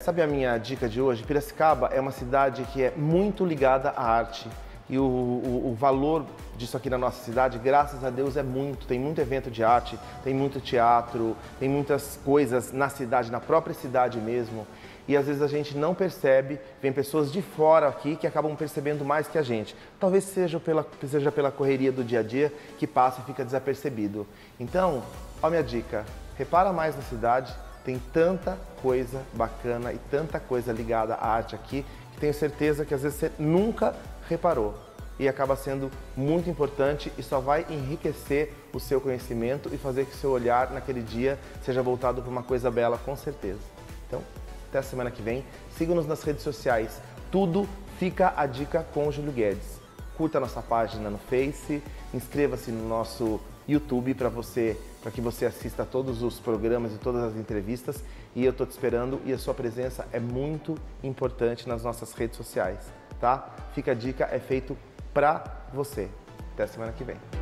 Sabe a minha dica de hoje? Piracicaba é uma cidade que é muito ligada à arte. E o valor disso aqui na nossa cidade, graças a Deus, é muito. Tem muito evento de arte, tem muito teatro, tem muitas coisas na cidade, na própria cidade mesmo. E às vezes a gente não percebe, vem pessoas de fora aqui que acabam percebendo mais que a gente. Talvez seja pela correria do dia a dia que passa e fica desapercebido. Então, a minha dica, repara mais na cidade, tem tanta coisa bacana e tanta coisa ligada à arte aqui, que tenho certeza que às vezes você nunca reparou. E acaba sendo muito importante e só vai enriquecer o seu conhecimento e fazer que o seu olhar naquele dia seja voltado para uma coisa bela, com certeza. Então, até a semana que vem. Siga-nos nas redes sociais. Tudo fica a dica com o Júlio Guedes. Curta a nossa página no Face, inscreva-se no nosso YouTube para que você assista a todos os programas e todas as entrevistas. E eu estou te esperando e a sua presença é muito importante nas nossas redes sociais, tá? Fica a dica, é feito para você. Até a semana que vem.